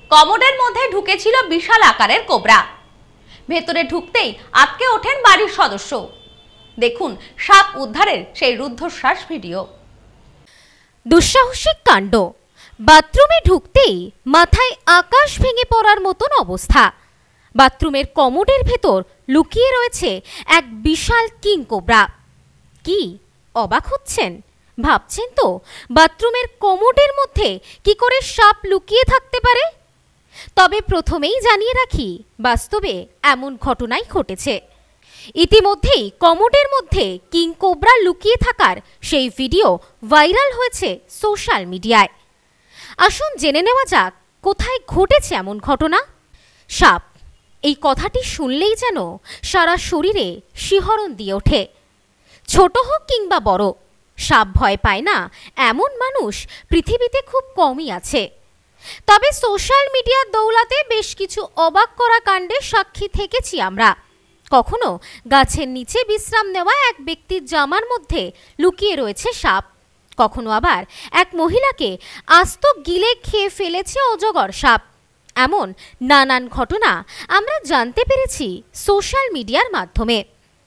কমোডের মধ্যে ঢুকেছিল বিশাল আকারের কোবরা। ভেতরে ঢুকতেই আটকে ওঠেন বাড়ির সদস্য। দেখুন সাপ উদ্ধারের সেই রুদ্ধশ্বাস ভিডিও। দুঃসাহসিক কাণ্ড। বাথরুমে ঢুকতেই মাথায় আকাশ ভেঙে পড়ার মতন অবস্থা। বাথরুমের কমোডের ভেতর লুকিয়ে রয়েছে এক বিশাল কিং কোবরা। কি অবাক হচ্ছেন? ভাবছেন তো বাথরুমের কমোডের মধ্যে কি করে সাপ লুকিয়ে থাকতে পারে? তবে প্রথমেই জানিয়ে রাখি, বাস্তবে এমন ঘটনাই ঘটেছে। ইতিমধ্যেই কমোডের মধ্যে কিং কোবরা লুকিয়ে থাকার সেই ভিডিও ভাইরাল হয়েছে সোশ্যাল মিডিয়ায়। আসুন জেনে নেওয়া যাক কোথায় ঘটেছে এমন ঘটনা। সাপ, এই কথাটি শুনলেই যেন সারা শরীরে শিহরণ দিয়ে ওঠে। ছোট হোক কিংবা বড়, সাপ ভয় পায় না এমন মানুষ পৃথিবীতে খুব কমই আছে। তবে সোশ্যাল মিডিয়ার দৌলতে বেশ কিছু অবাক করা কাণ্ডের সাক্ষী থেকেছি আমরা। কখনো গাছের নিচে বিশ্রাম নেওয়া এক ব্যক্তির জামার মধ্যে লুকিয়ে রয়েছে সাপ, কখনো আবার এক মহিলাকে আস্ত গিলে খেয়ে ফেলেছে অজগর সাপ। এমন নানান ঘটনা আমরা জানতে পেরেছি সোশ্যাল মিডিয়ার মাধ্যমে।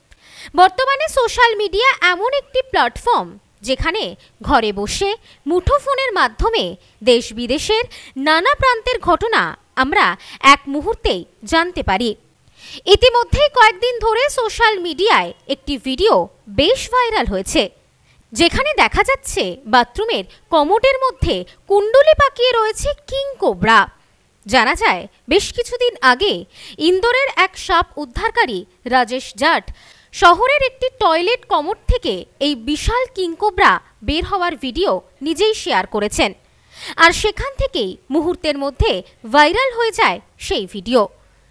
বর্তমানে সোশ্যাল মিডিয়া এমন একটি প্ল্যাটফর্ম যেখানে ঘরে বসে মুঠোফোনের মাধ্যমে দেশ বিদেশের নানা প্রান্তের ঘটনা আমরা এক মুহূর্তেই জানতে পারি। ইতিমধ্যেই কয়েকদিন ধরে সোশ্যাল মিডিয়ায় একটি ভিডিও বেশ ভাইরাল হয়েছে, যেখানে দেখা যাচ্ছে বাথরুমের কমোডের মধ্যে কুণ্ডলি পাকিয়ে রয়েছে কিং কোবরা। জানা যায় বেশ কিছুদিন আগে ইন্দোরের এক সাপ উদ্ধারকারী রাজেশ জাট শহরের একটি টয়লেট কমোড থেকে এই বিশাল কিং কোবরা বের হওয়ার ভিডিও নিজেই শেয়ার করেছেন। আর সেখান থেকেই মুহূর্তের মধ্যে ভাইরাল হয়ে যায় সেই ভিডিও।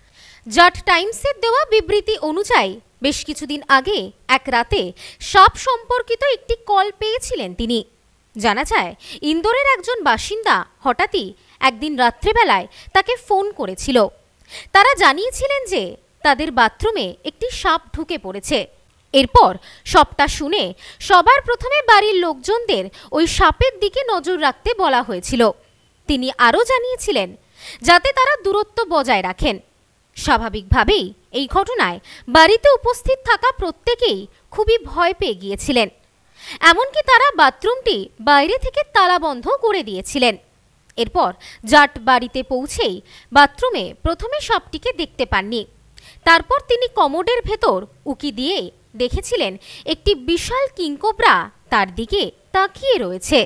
জাট টাইমসের দেওয়া বিবৃতি অনুযায়ী বেশ কিছুদিন আগে এক রাতে সাপ সম্পর্কিত একটি কল পেয়েছিলেন তিনি। জানা যায় ইন্দোরের একজন বাসিন্দা হঠাৎই একদিন রাত্রেবেলায় তাকে ফোন করেছিল। তারা জানিয়েছিলেন যে তাদের বাথরুমে একটি সাপ ঢুকে পড়েছে। এরপর সবটা শুনে সবার প্রথমে বাড়ির লোকজনদের ওই সাপের দিকে নজর রাখতে বলা হয়েছিল। তিনি আরও জানিয়েছিলেন যাতে তারা দূরত্ব বজায় রাখেন। স্বাভাবিকভাবেই এই ঘটনায় বাড়িতে উপস্থিত থাকা প্রত্যেকেই খুবই ভয় পেয়ে গিয়েছিলেন। এমনকি তারা বাথরুমটি বাইরে থেকে তালাবন্ধ করে দিয়েছিলেন। এরপর জাট বাড়িতে পৌঁছেই বাথরুমে প্রথমে সাপটিকে দেখতে পাননি। তারপর তিনি কমোডের ভেতর উকি দিয়ে দেখেছিলেন একটি বিশাল কিং কোবরা তার দিকে তাকিয়ে রয়েছে।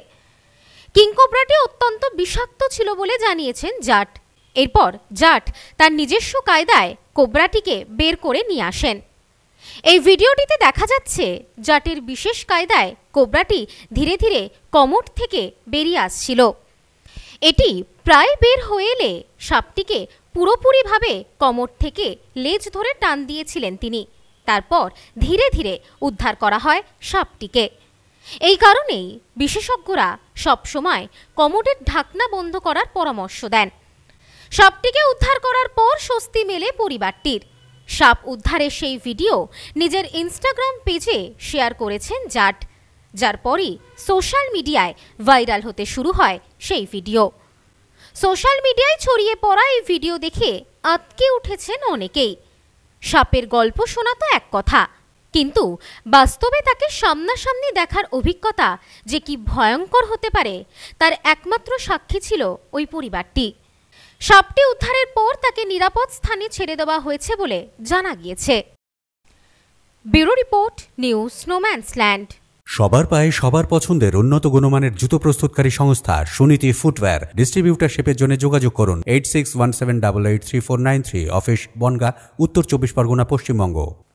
কিং কোবরাটি অত্যন্ত বিষাক্ত ছিল বলে জানিয়েছেন জাট। এরপর জাট তার নিজস্ব কায়দায় কোবরাটিকে বের করে নিয়ে আসেন। এই ভিডিওটিতে দেখা যাচ্ছে জাটের বিশেষ কায়দায় কোবরাটি ধীরে ধীরে কমোড থেকে বেরিয়ে আসছিল। এটি প্রায় বের হয়ে এলে সাপটিকে পুরোপুরিভাবে কমোড থেকে লেজ ধরে টান দিয়েছিলেন তিনি। তারপর ধীরে ধীরে উদ্ধার করা হয় সাপটিকে। এই কারণেই বিশেষজ্ঞরা সবসময় কমোডের ঢাকনা বন্ধ করার পরামর্শ দেন। সাপটিকে উদ্ধার করার পর স্বস্তি মেলে পরিবারটির। সাপ উদ্ধারের সেই ভিডিও নিজের ইনস্টাগ্রাম পেজে শেয়ার করেছেন জাট, যার পরই সোশ্যাল মিডিয়ায় ভাইরাল হতে শুরু হয় সেই ভিডিও। সোশ্যাল মিডিয়ায় ছড়িয়ে পড়া এই ভিডিও দেখে আঁতকে উঠেছেন অনেকেই। সাপের গল্প শোনা তো এক কথা, কিন্তু বাস্তবে তাকে সামনাসামনি দেখার অভিজ্ঞতা যে কি ভয়ঙ্কর হতে পারে তার একমাত্র সাক্ষী ছিল ওই পরিবারটি। সাপটি উদ্ধারের পর তাকে নিরাপদ স্থানে ছেড়ে দেওয়া হয়েছে বলে জানা গিয়েছে। ব্যুরো রিপোর্ট, নিউজ স্নোম্যান্সল্যান্ড। সবার পায়ে সবার পছন্দের উন্নত গুণমানের জুতো প্রস্তুতকারী সংস্থা সুনীতি ফুটওয়্যার। ডিস্ট্রিবিউটারশিপের জন্য যোগাযোগ করুন 8617883493। অফিস বনগাঁ, উত্তর 24 পরগনা, পশ্চিমবঙ্গ।